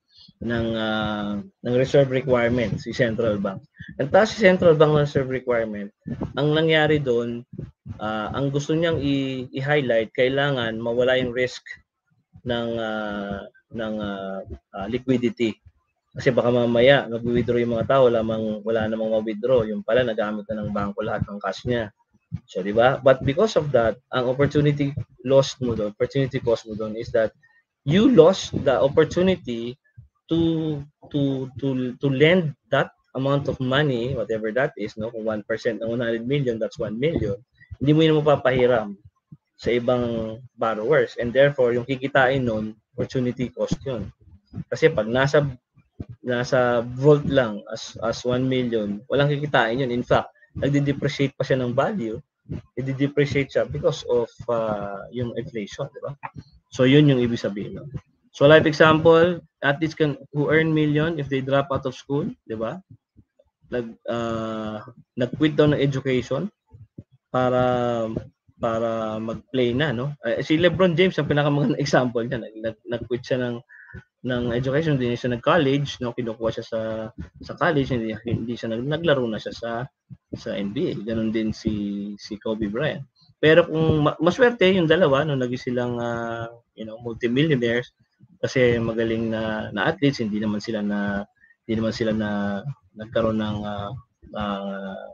ng uh, ng reserve requirement si central bank. Nagtaas si central bank ng reserve requirement. Ang nangyari doon, uh, ang gusto niyang i- i-highlight, kailangan mawala yung risk ng uh, ng uh, uh, liquidity. Kasi baka mamaya mag-withdraw yung mga tao, lamang wala namang ma-withdraw. Yung pala nagamit na ng bangko lahat ng cash niya. So, di ba? But because of that, ang opportunity lost mo doon, opportunity cost mo doon is that you lost the opportunity to to to to lend that amount of money, whatever that is, no? Kung one percent ng one hundred million, that's one million. Hindi mo yun mapapahiram sa ibang borrowers. And therefore, yung kikitain nun, opportunity cost yun. Kasi pag nasa nasa vault lang as as one million, walang kikitain yun. In fact, nagde-depreciate pa siya ng value. I-depreciate siya because of uh, yung inflation, di ba? So yun yung ibig sabihin. No? So life example, athletes can who earn million if they drop out of school, di ba? Nag uh, nag-quit daw ng education para para mag-play na, no? Uh, si LeBron James ang pinakamagandang example niya. Nag, nag-quit siya ng ng education, hindi siya nag-college, no? Kinukuha siya sa sa college, hindi hindi siya nag, naglaro na siya sa sa N B A. Ganon din si si Kobe Bryant. Pero kung ma- maswerte yung dalawa, no, naging silang uh, you know, multimillionaires kasi magaling na na athletes, hindi naman sila na hindi naman sila na nagkaroon ng uh, uh,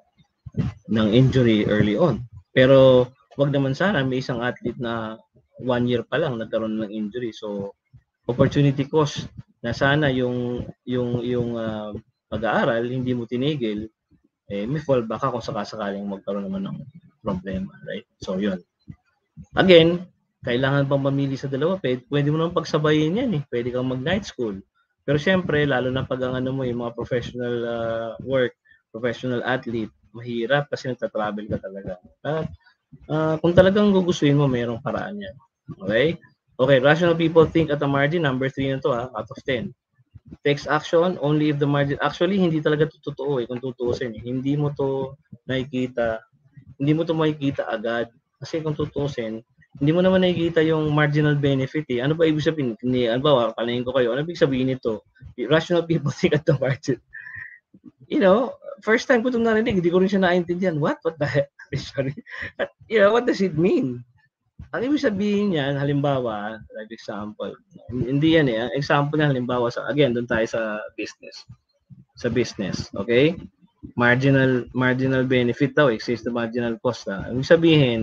ng injury early on. Pero wag naman sana may isang athlete na one year pa lang nagkaroon ng injury. So opportunity cost na sana yung yung yung uh, pag-aaral hindi mo tinigil, eh may fallback ka kung sakasakaling magkaroon naman ng problema, right? So yun. Again, kailangan pang mamili sa dalawa. Pwede, pwede mo naman pagsabayin yan eh. Pwede kang mag-night school. Pero syempre, lalo na pag ang ano mo, yung mga professional uh, work, professional athlete, mahirap kasi nagta-travel ka talaga. At uh, kung talagang gugustuhin mo, mayroong paraan yan. Okay? Okay, rational people think at the margin, number three na to ha, out of ten. Takes action only if the margin, actually hindi talaga to totoo eh, kung tutuusin eh. Hindi mo to nakikita, hindi mo to makikita agad. Kasi kung tutuusin, hindi mo naman nakikita yung marginal benefit eh. Ano ba ibig sabihin? Ni, ano ba, kalahin ko kayo, ano ibig sabihin nito? Rational people think at the margin. You know, first time ko itong narinig, hindi ko rin siya naintindihan. What? What the heck? Sorry. You know, what does it mean? Ang ibig sabihin niyan, halimbawa, like example, hindi yan eh. Example na halimbawa, sa, again, doon tayo sa business. Sa business, okay? Marginal marginal benefit daw, exists the marginal cost. Ha? Ang ibig sabihin,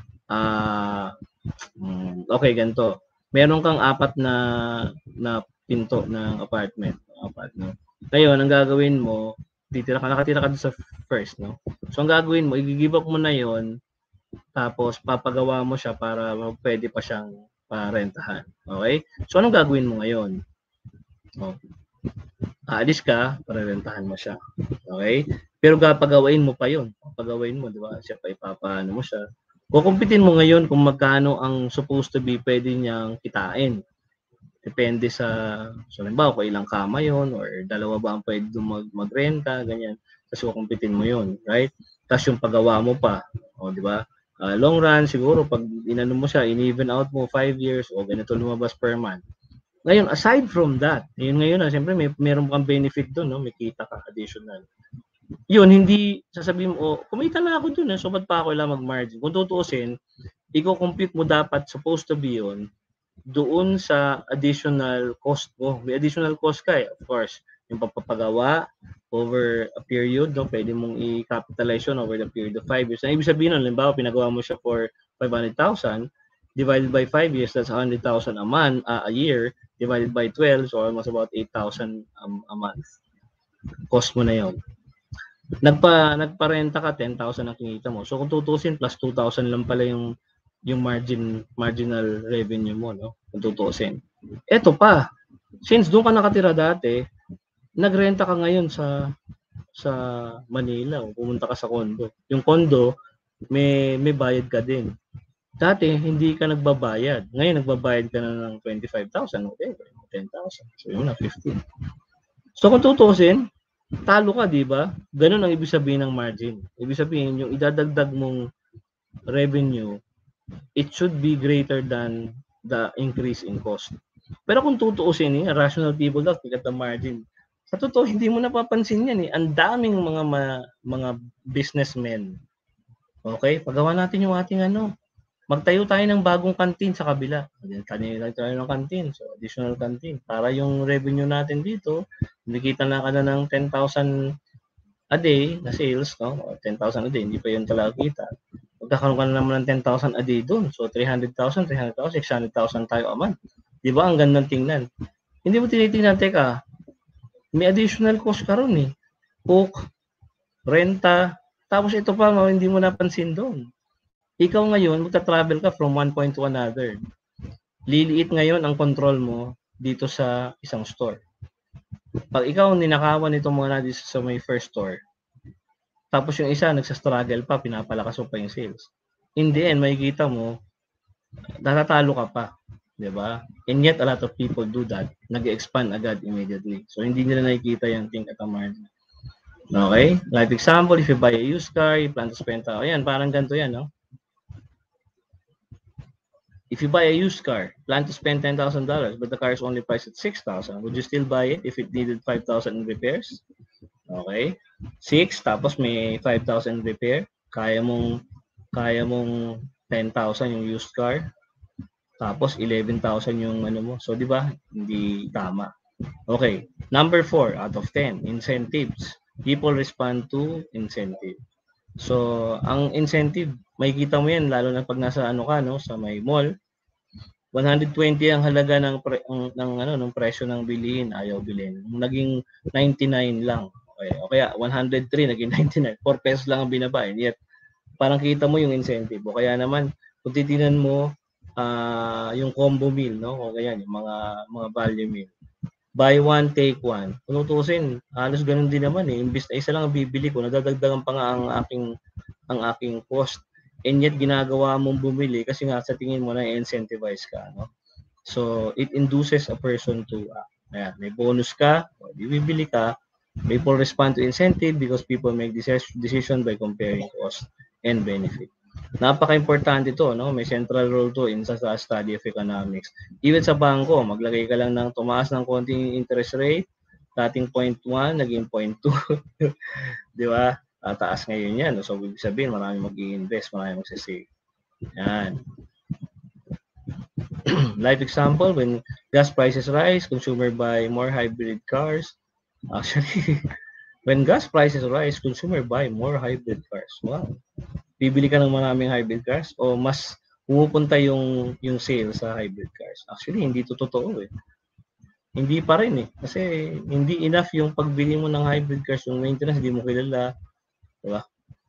ah, uh, okay, ganito. Meron kang apat na na pinto ng apartment. apartment. Ngayon, ang gagawin mo, titira ka, nakatira ka sa first, no? So, ang gagawin mo, i-give up mo na yon. Tapos papagawa mo siya para pwede pa siyang parentahan. Okay? So anong gagawin mo ngayon? Oh. Aalis ka, parentahan mo siya. Okay? Pero gapagawain mo pa 'yon. Papagawain mo, 'di ba? Siya pa ipapaano mo siya. Kukumpitin mo ngayon kung magkano ang supposed to be pwede niyang kitain. Depende sa, so halimbawa, kung ilang kama 'yon or dalawa ba ang pwede mag magrenta, ganyan. Kasi kukumpitin mo 'yon, right? Tapos yung paggawa mo pa, o 'di ba? Uh, long run, siguro, pag inano mo siya, in-even out mo, five years, o ganito lumabas per month. Ngayon, aside from that, yun ngayon na, siyempre, may, meron kang benefit doon, no? May kita ka additional. Yun, hindi, sasabihin mo, oh, kumita na ako doon, eh, so ba't pa ako lang mag-margin? Kung tutuusin, i-compute mo dapat, supposed to be yun, doon sa additional cost mo. May additional cost ka eh, of course. Yung papapagawa, over a period, no, pwede mong i-capitalize yun over the period of five years. Ang ibig sabihin nun, halimbawa, pinagawa mo siya for five hundred thousand, divided by five years, that's one hundred thousand a month, uh, a year, divided by twelve, so almost about eight thousand um, a month. Cost mo na yun. Nagpa, nagparenta ka, ten thousand ang kinita mo. So kung tutusin, plus two thousand lang pala yung yung margin, marginal revenue mo, no? Kung tutusin. Eto pa, since doon ka nakatira dati, nagrenta ka ngayon sa sa Manila o pumunta ka sa condo. Yung condo, may may bayad ka din. Dati, hindi ka nagbabayad. Ngayon, nagbabayad ka na ng twenty-five thousand, whatever, ten thousand. So, yun na, fifteen. So, kung tutusin, talo ka, di ba? Ganun ang ibig sabihin ng margin. Ibig sabihin, yung idadagdag mong revenue, it should be greater than the increase in cost. Pero kung tutuusin, eh, rational people daw, look at the margin. Sa totoo, hindi mo napapansin yan eh. Ang daming mga ma, mga businessmen. Okay? Pagawa natin yung ating ano. Magtayo tayo ng bagong kantin sa kabila. Kanina lang tayo ng kantin. So, additional kantin. Para yung revenue natin dito, nakikita na ka na ng ten thousand a day na sales, no? O ten thousand a day, hindi pa yun talaga kita. Magkakaroon ka na naman ng ten thousand a day doon. So, three hundred thousand, three hundred thousand, six hundred thousand tayo a month. Di ba? Ang gandang tingnan. Hindi mo tinitingnan, teka, may additional cost ka ron eh. Cook, renta, tapos ito pa, hindi mo napansin doon. Ikaw ngayon, magta-travel ka from one point to another. Liliit ngayon ang control mo dito sa isang store. Pag ikaw ninakawan itong mga na dito sa may first store, tapos yung isa nagsa-struggle pa, pinapalakas mo pa yung sales. In the end, makikita mo, natatalo ka pa. Diba? And yet, a lot of people do that. Nag-expand agad immediately. So, hindi nila nakikita yung think at a margin. Okay? Like example, if you buy a used car, you plan to spend, ayan, parang ganito yan, no? If you buy a used car, plan to spend ten thousand dollars, but the car is only priced at six thousand dollars, would you still buy it if it needed five thousand dollars in repairs? Okay? six, tapos may five thousand dollars in repair. Kaya mong, kaya mong ten thousand dollars yung used car. Tapos eleven thousand yung ano mo. So, di ba? Hindi tama. Okay. Number four out of ten, incentives. People respond to incentive. So, ang incentive, makikita mo yan, lalo na pag nasa ano ka, no, sa may mall, one hundred twenty ang halaga ng, pre, ng, ng, ano, ng presyo ng bilihin, ayaw bilhin. Naging ninety-nine lang. Okay. O kaya, one hundred three, naging ninety-nine. four pesos lang ang binaba. And yet, parang kita mo yung incentive. O kaya naman, kung titinan mo, uh, yung combo meal, no? O kaya, yung mga, mga value meal. Buy one, take one. Kung tutusin, halos ganun din naman eh. Imbis na isa lang ang bibili ko, nadadagdagan pa nga ang aking, ang aking cost. And yet, ginagawa mong bumili kasi nga sa tingin mo na incentivize ka. No? So, it induces a person to, uh, ayan, may bonus ka, o bibili ka, people respond to incentive because people make decision by comparing cost and benefit. Napaka-importante ito, no? May central role to in sa study of economics. Even sa bangko, maglagay ka lang ng tumaas ng konting interest rate, dating zero point one, naging zero point two. Di ba? Taas ngayon yan. So, ibig sabihin, marami mag-i-invest, marami mag-save. Yan. Life example, when gas prices rise, consumer buy more hybrid cars. Actually, when gas prices rise, consumer buy more hybrid cars. Wow. Bibili ka ng maraming hybrid cars o mas pumupunta yung yung sale sa hybrid cars. Actually, hindi to totoo eh. Hindi pa rin eh. Kasi hindi enough yung pagbili mo ng hybrid cars, yung maintenance, hindi mo kilala. Diba?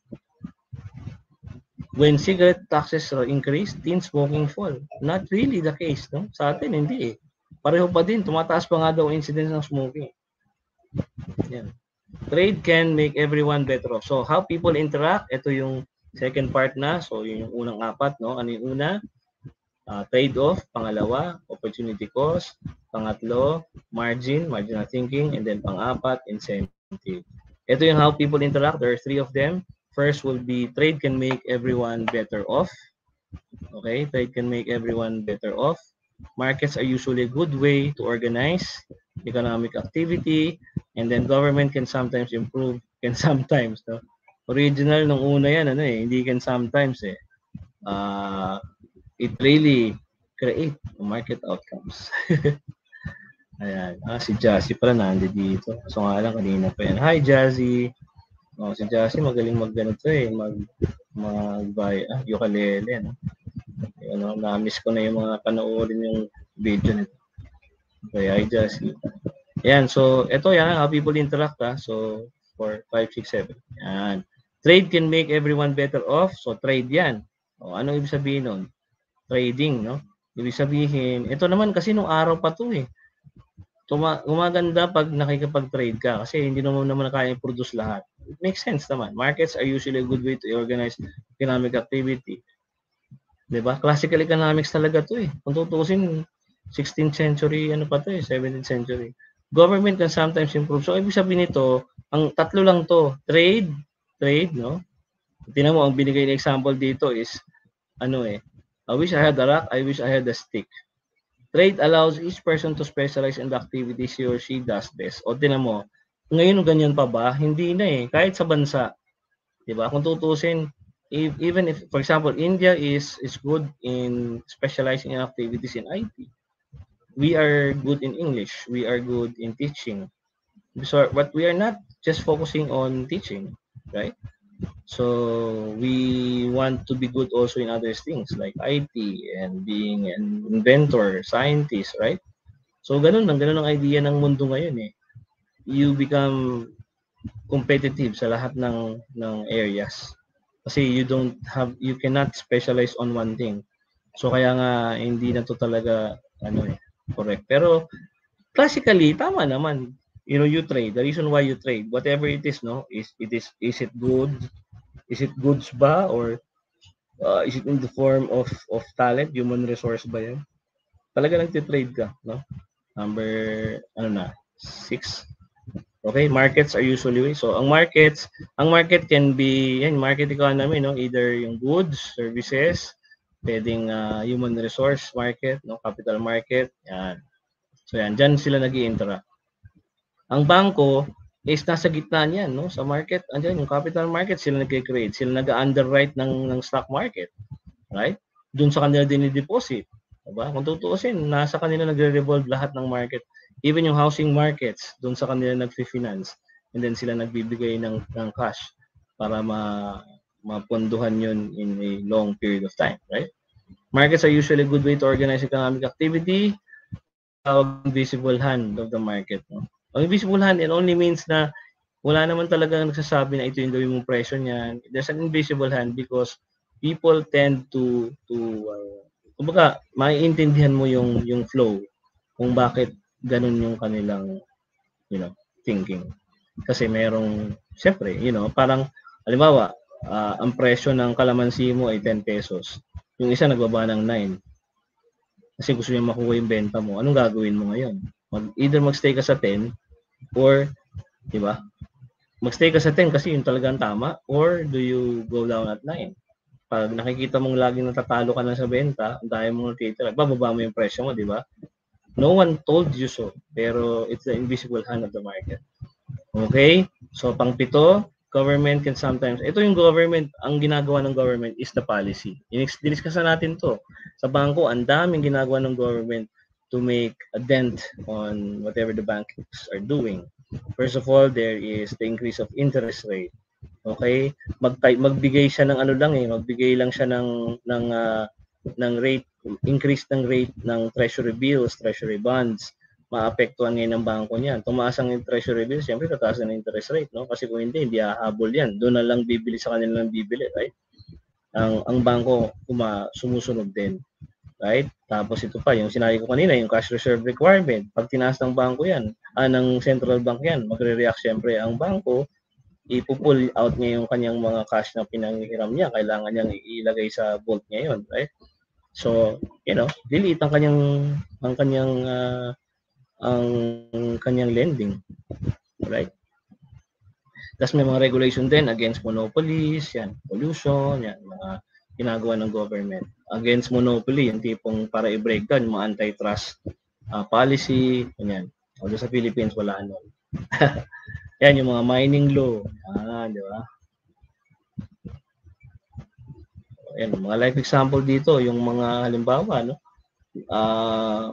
When cigarette taxes increase, teen smoking fall. Not really the case, no? Sa atin, hindi eh. Pareho pa din, tumataas pa nga daw ang incidence ng smoking. Yan. Trade can make everyone better off. So, how people interact, ito yung second part na. So, yun yung unang apat, no? Ano yung una? Uh, trade-off. Pangalawa, opportunity cost. Pangatlo, margin, marginal thinking. And then pang-apat, incentive. Ito yung how people interact. There are three of them. First will be trade can make everyone better off. Okay? Trade can make everyone better off. Markets are usually a good way to organize economic activity. And then government can sometimes improve, can sometimes, no? Original nung una yan, ano eh, hindi can sometimes eh. Uh, it really create market outcomes. Ayan. Ah, si Jassy pala nandito dito. So nga lang, kanina pa yan. Hi, Jazzy. Oh, si Jassy magaling mag-ganito eh. Mag, mag-buy, ah, ukulele, no? Ano, na-miss ko na yung mga panoorin yung video nito. Okay, hi, Jassy. Ayan, so, ito yan, how people interact, ha. So, four, five, six, seven. Ayan. Trade can make everyone better off. So, trade yan. O, ano ibig sabihin nun? Trading, no? Ibig sabihin, ito naman kasi nung araw pa to eh. Tuma gumaganda pag nakikipag-trade ka kasi hindi naman naman kaya i-produce lahat. It makes sense naman. Markets are usually a good way to organize economic activity. Diba? Classical economics talaga to eh. Kung tutusin, sixteenth century, ano pa to eh, seventeenth century. Government can sometimes improve. So, ibig sabihin nito, ang tatlo lang to, trade, trade, no? Tingnan mo, ang binigay na example dito is, ano eh, I wish I had a rock, I wish I had a stick. Trade allows each person to specialize in the activities he or she does best. O tinan mo, ngayon ganyan pa ba? Hindi na eh. Kahit sa bansa, 'di ba? Kung tutusin, if, even if, for example, India is is good in specializing in activities in I T. We are good in English. We are good in teaching. So, but we are not just focusing on teaching, right? So we want to be good also in other things like I T and being an inventor, scientist, right? So ganun lang, ganun ang idea ng mundo ngayon eh. You become competitive sa lahat ng ng areas. Kasi you don't have, you cannot specialize on one thing. So kaya nga hindi na to talaga ano eh, correct. Pero classically tama naman. You know, you trade. The reason why you trade, whatever it is, no, is it is is it good? Is it goods ba or uh, is it in the form of of talent, human resource ba 'yan? Talaga nagte-trade ka, no? Number ano na, six. Okay, markets are usually so ang markets, ang market can be yan, market economy, no, either yung goods, services, pwedeng uh, human resource market, no, capital market, yan. So yan, diyan sila nag-i-interact. Ang bangko is nasa gitna niyan, no? Sa market, andiyan yung capital market, sila nagke-create, sila nag-underwrite ng ng stock market, right? Doon sa kanila dinideposit, diba? Kung tutuusin, nasa kanila nagre-revolve lahat ng market. Even yung housing markets, doon sa kanila nagfi-finance, and then sila nagbibigay ng ng cash para ma mapondohan yun in a long period of time, right? Markets are usually a good way to organize economic activity. Tawag invisible hand of the market, no? Ang invisible hand, it only means na wala naman talaga nagsasabi na ito yung gawin mong presyo niyan. There's an invisible hand because people tend to to uh, kumbaga maiintindihan mo yung yung flow kung bakit ganun yung kanilang you know thinking. Kasi merong syempre, you know, parang halimbawa, uh, ang presyo ng kalamansi mo ay ten pesos. Yung isa nagbaba ng nine. Kasi gusto niya makuha yung benta mo. Anong gagawin mo ngayon? Mag, either magstay ka sa ten or, di ba? Magstay ka sa ten kasi yun talagang tama, or do you go down at nine? Pag nakikita mong laging natatalo ka na sa benta, ang dahil mong natitira, bababa mo yung presyo mo, di ba? No one told you so, pero it's the invisible hand of the market. Okay? So, pang-pito, government can sometimes, ito yung government, ang ginagawa ng government is the policy. Diniscuss na natin to. Sa bangko, ang daming ginagawa ng government to make a dent on whatever the banks are doing. First of all, there is the increase of interest rate. Okay? Mag magbigay siya ng ano lang eh, magbigay lang siya ng ng uh, ng rate, increase ng rate ng treasury bills, treasury bonds. Maapektuhan ngayon ng bangko niyan. Tumaas ang treasury bills, siyempre tataas ang interest rate, no? Kasi kung hindi, hindi hahabol yan. Doon na lang bibili sa kanila ng bibili, right? Ang ang bangko kuma sumusunod din. Right? Tapos ito pa, yung sinabi ko kanina, yung cash reserve requirement. Pag tinaas ng bangko yan, ah, ng central bank yan, magre-react siyempre ang bangko, ipupull out niya yung kanyang mga cash na pinanghiram niya. Kailangan niyang ilagay sa vault niya yun, right? So, you know, delete ang kanyang, ang kanyang, uh, ang kanyang lending. Right? Tapos may mga regulation din against monopolies, yan, pollution, yan, mga ginagawa ng government against monopoly, yung tipong para i-break down yung mga antitrust uh, policy, ganyan. Although sa Philippines, wala nun. Yan, yung mga mining law. Ah, di ba? Yan, mga life example dito, yung mga halimbawa, no? Uh,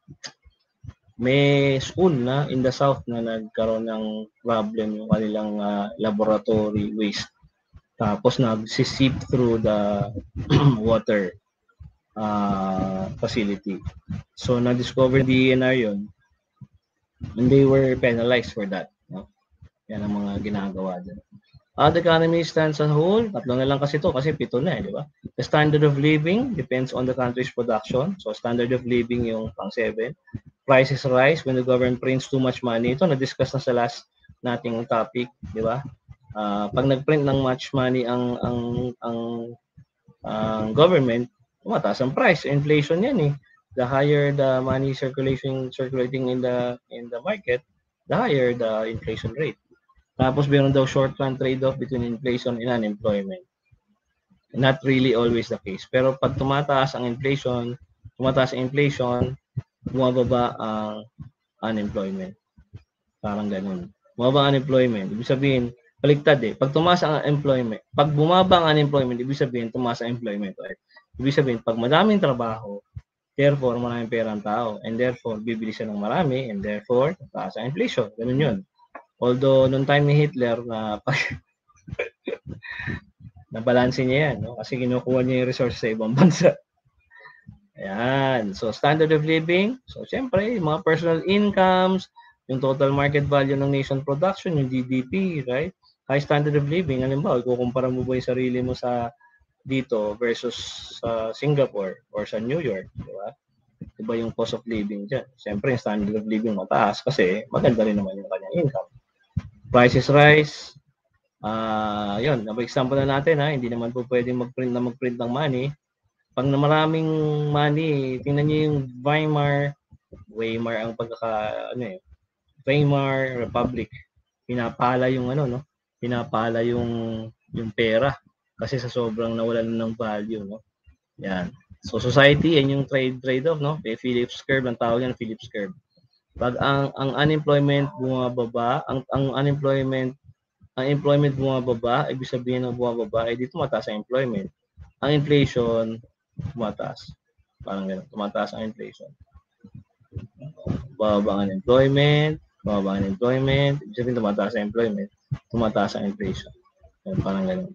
may school na in the south na nagkaroon ng problem yung kanilang uh, laboratory waste. Tapos nag-seep through the water uh, facility. So, na-discover D N R yun. And they were penalized for that. No? Yan ang mga ginagawa dyan. Uh, the economy stands as a whole. Tatlo na lang kasi ito kasi pito na eh, di ba? The standard of living depends on the country's production. So, standard of living yung pang seven. Prices rise when the government prints too much money. Ito, na-discuss na sa last nating topic, di ba? Uh, pag nag-print ng much money ang ang ang ang government, tumataas ang price, inflation yan eh. The higher the money circulation circulating in the in the market, the higher the inflation rate. Tapos meron daw short-run trade-off between inflation and unemployment. Not really always the case. Pero pag tumataas ang inflation, tumataas ang inflation, bumababa ang unemployment. Parang ganun. Bumaba ang unemployment. Ibig sabihin, baliktad eh. Pag tumaas ang employment, pag bumaba ang unemployment, ibig sabihin, tumaas ang employment. Right? Ibig sabihin, pag madaming trabaho, therefore, maraming pera ang tao. And therefore, bibili siya ng marami. And therefore, taas ang inflation. Ganun yun. Although, noong time ni Hitler, na nabalansin niya yan. No? Kasi kinukuha niya yung resources sa ibang bansa. Ayan. So, standard of living. So, siyempre, mga personal incomes, yung total market value ng nation production, yung G D P, right? High standard of living. Halimbawa, kukumpara mo ba yung sarili mo sa dito versus sa uh, Singapore or sa New York, di ba? Iba yung cost of living dyan. Siyempre, yung standard of living mataas kasi maganda rin naman yung kanyang income. Prices rise. Uh, yun, example na natin, ha? Hindi naman po pwedeng mag-print na mag-print ng money. Pag na maraming money, tingnan niyo yung Weimar, Weimar ang pagkaka, ano eh, Weimar Republic, pinapala yung ano, no? Pinapala yung yung pera kasi sa sobrang nawalan ng value, no? Yan. So society, yan yung trade trade-off, no? May Phillips curve, ang tawag yan Phillips curve. Pag ang ang unemployment bumababa, ang ang unemployment ang employment bumababa, ibig sabihin ng bumababa, ay dito mataas ang employment. Ang inflation tumataas. Parang gano'n, tumataas ang inflation. Bababa ang unemployment, bababa ang unemployment, ibig sabihin tumataas ang employment, tumataas ang inflation. Yan, parang gano'n.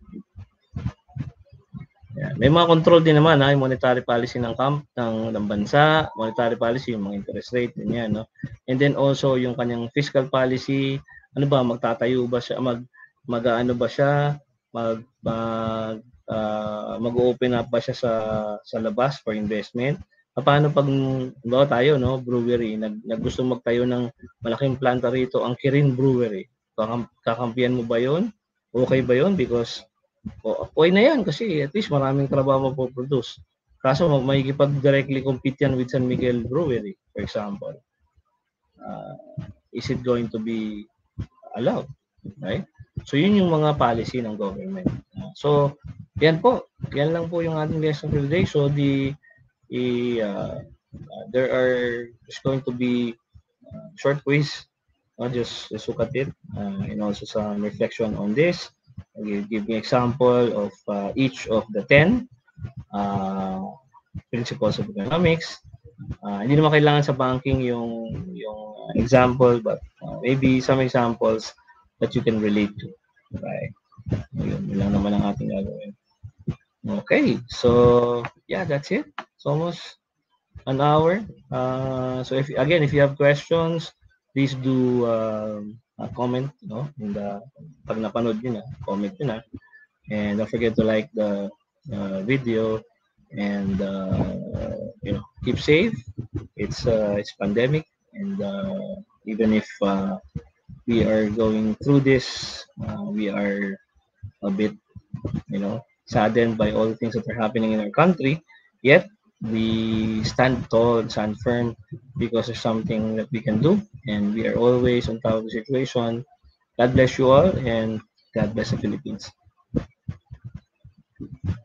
Yan. May mga control din naman, ha, yung monetary policy ng camp ng, ng bansa, monetary policy, yung mga interest rate, yan, no? And then also yung kanyang fiscal policy, ano ba, magtatayo ba siya, mag, mag ano ba siya, mag, mag uh, mag-open up ba siya sa sa labas for investment? Paano pag ba tayo, no, brewery, nag, nag gusto magtayo ng malaking planta rito, ang Kirin Brewery, kakampiyan mo ba yon? Okay ba yon? Because o, okay na yan kasi at least maraming trabaho mapoproduce. Kaso makikipag-directly compete yan with San Miguel Brewery, for example. Uh, is it going to be allowed? Right? So, yun yung mga policy ng government. Uh, so, yan po. Yan lang po yung ating lesson for today. So, the, the uh, uh, there are, there's going to be uh, short quiz. Uh, just, just look at it. Uh, and also some reflection on this. I'll give me example of uh, each of the ten uh, principles of economics. Uh, hindi naman kailangan sa banking yung yung example, but uh, maybe some examples that you can relate to. Right? Yun, yun lang naman ang ating gagawin. Okay, so yeah, that's it. It's almost an hour. Uh, so if again, if you have questions, please do uh, Uh, comment, no? In the pag napanood niyo na, comment niyo na. And don't forget to like the uh, video and uh, you know, keep safe. It's uh, it's pandemic, and uh, even if uh, we are going through this, uh, we are a bit, you know, saddened by all the things that are happening in our country. Yet we stand tall and stand firm because there's something that we can do, and we are always on top of the situation. God bless you all, and God bless the Philippines.